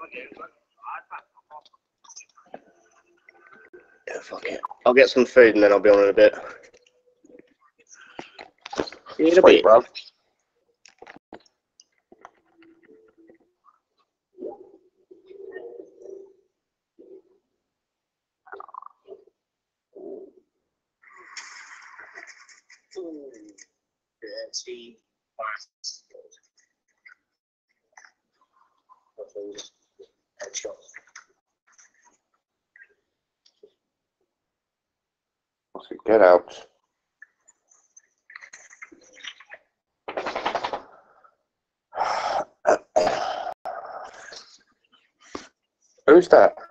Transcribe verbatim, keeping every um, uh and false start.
Yeah, fuck it. I'll get some food and then I'll be on in a bit. See you in a bit, bro. Get out. Who's that?